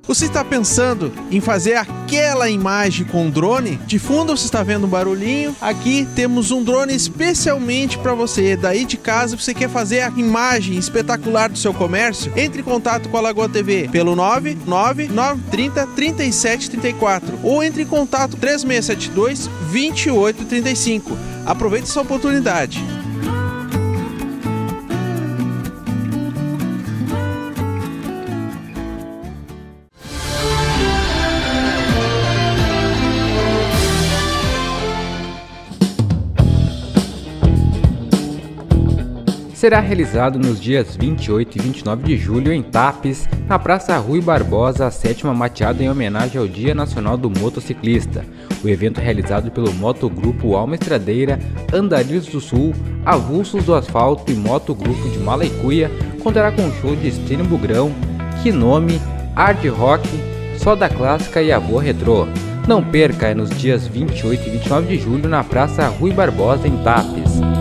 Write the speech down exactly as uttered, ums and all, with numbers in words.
Você está pensando em fazer aquela imagem com drone? De fundo você está vendo um barulhinho. Aqui temos um drone especialmente para você. Daí de casa você quer fazer a imagem espetacular do seu comércio? Entre em contato com a Lagoa T V pelo nove nove nove três zero três sete três quatro ou entre em contato três seis sete dois dois oito três cinco. Aproveite essa oportunidade. Será realizado nos dias vinte e oito e vinte e nove de julho em Tapes, na Praça Rui Barbosa, a sétima mateada em homenagem ao Dia Nacional do Motociclista. O evento é realizado pelo Motogrupo Alma Estradeira, Andarilhos do Sul, Avulsos do Asfalto e Motogrupo de Malaicuia, contará com show de Estênio Bugrão, Kinome, Hard Rock, Soda Clássica e Avô Retrô. Não perca, é nos dias vinte e oito e vinte e nove de julho na Praça Rui Barbosa em Tapes.